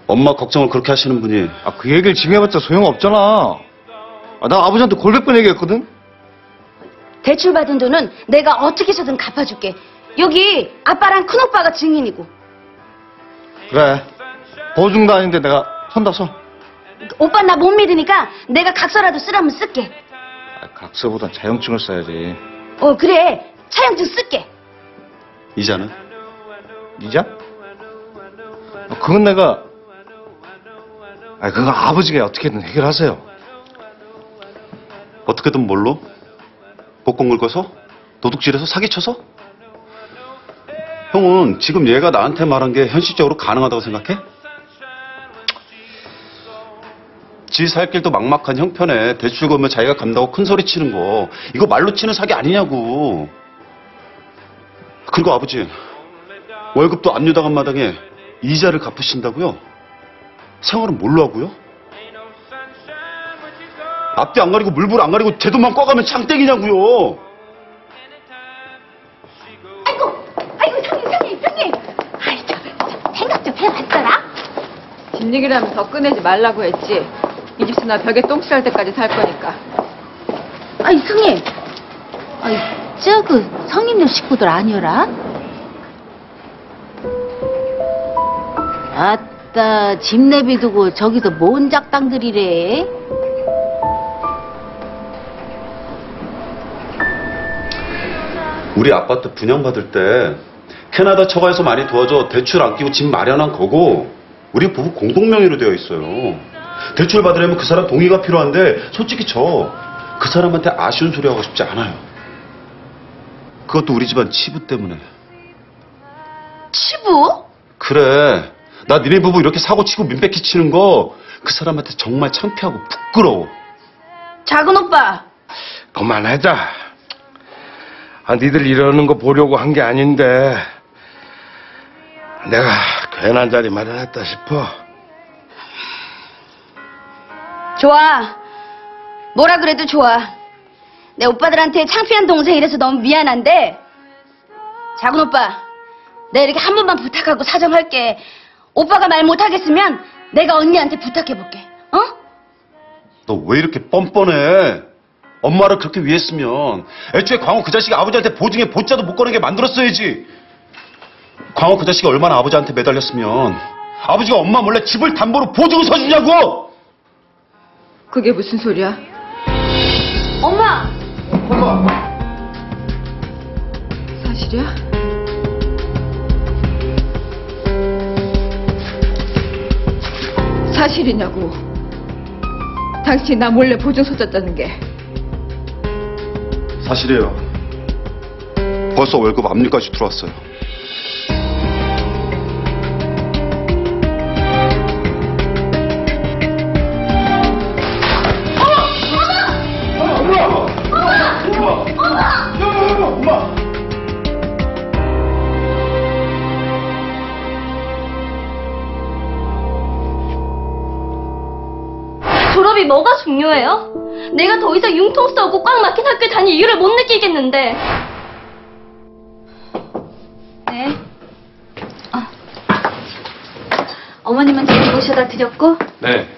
엄마 걱정을 그렇게 하시는 분이. 그 얘기를 지금 해봤자 소용없잖아. 나 아버지한테 골백번 얘기했거든? 대출 받은 돈은 내가 어떻게 해서든 갚아줄게. 여기 아빠랑 큰오빠가 증인이고. 그래. 보증도 아닌데 내가 손다 손. 오빠 나 못 믿으니까 내가 각서라도 쓰라면 쓸게. 각서보단 자격증을 써야지. 그래. 차용증 쓸게. 이자는? 이자? 그건 내가... 그건 아버지가 어떻게든 해결하세요. 어떻게든 뭘로? 복권 긁어서? 도둑질해서? 사기쳐서? 형은 지금 얘가 나한테 말한 게 현실적으로 가능하다고 생각해? 지 살 길도 막막한 형편에 대출 걸면 자기가 간다고 큰 소리 치는 거, 이거 말로 치는 사기 아니냐고. 그리고 아버지, 월급도 압류당한 마당에 이자를 갚으신다고요? 생활은 뭘로 하고요? 앞뒤 안 가리고 물불 안 가리고 제 돈만 꿔가면 장땡이냐고요. 아이고 형님. 생각 좀 해봤어라? 집 얘기라면 더 꺼내지 말라고 했지. 이 집에서 나 벽에 똥 쌀 때까지 살 거니까. 형님. 성인용 식구들 아니어라? 아따, 집 내비두고 저기서 뭔 작당들이래? 우리 아파트 분양받을 때 캐나다 처가에서 많이 도와줘 대출 안 끼고 집 마련한 거고, 우리 부부 공동명의로 되어 있어요. 대출 받으려면 그 사람 동의가 필요한데 솔직히 저 그 사람한테 아쉬운 소리 하고 싶지 않아요. 그것도 우리 집안 치부 때문에. 치부? 그래, 나 니네 부부 이렇게 사고치고 민폐 끼치는 거 그 사람한테 정말 창피하고 부끄러워. 작은 오빠. 그만하자. 니들 이러는 거 보려고 한 게 아닌데 내가 괜한 자리 마련했다 싶어. 좋아. 뭐라 그래도 좋아. 내 오빠들한테 창피한 동생이라서 너무 미안한데, 작은 오빠, 내가 이렇게 한 번만 부탁하고 사정할게. 오빠가 말 못하겠으면 내가 언니한테 부탁해볼게. 너 왜 이렇게 뻔뻔해? 엄마를 그렇게 위했으면 애초에 광호 그 자식이 아버지한테 보증에 보자도 못 거는 게 만들었어야지. 광호 그 자식이 얼마나 아버지한테 매달렸으면 아버지가 엄마 몰래 집을 담보로 보증을 서주냐고! 그게 무슨 소리야? 엄마! 사실이야? 사실이냐고. 당신이 나 몰래 보증 서줬다는 게. 사실이에요. 벌써 월급 압류까지 들어왔어요. 졸업이 뭐가 중요해요? 내가 더 이상 융통 써고 꽉 막힌 학교에 다닐 이유를 못 느끼겠는데. 네. 어머님은 저기 모셔다 드렸고. 네.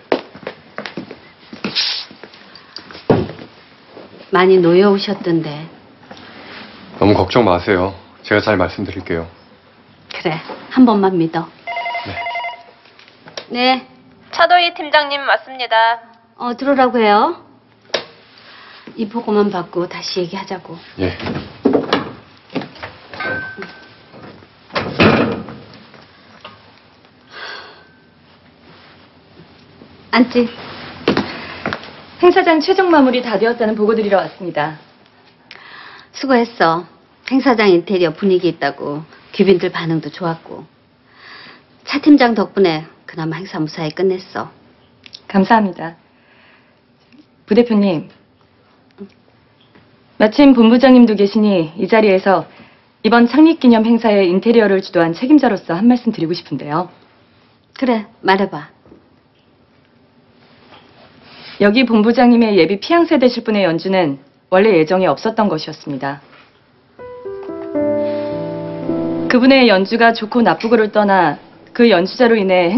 많이 놓여오셨던데. 너무 걱정 마세요. 제가 잘 말씀드릴게요. 그래, 한 번만 믿어. 네. 네. 차도희 팀장님 맞습니다. 들어오라고 해요. 이 보고만 받고 다시 얘기하자고. 예. 앉지. 행사장 최종 마무리 다 되었다는 보고 드리러 왔습니다. 수고했어. 행사장 인테리어 분위기 있다고 귀빈들 반응도 좋았고. 차 팀장 덕분에 그나마 행사 무사히 끝냈어. 감사합니다. 부대표님, 마침 본부장님도 계시니 이 자리에서 이번 창립기념 행사의 인테리어를 주도한 책임자로서 한 말씀 드리고 싶은데요. 그래, 말해봐. 여기 본부장님의 예비 피양새 되실 분의 연주는 원래 예정에 없었던 것이었습니다. 그분의 연주가 좋고 나쁘고를 떠나 그 연주자로 인해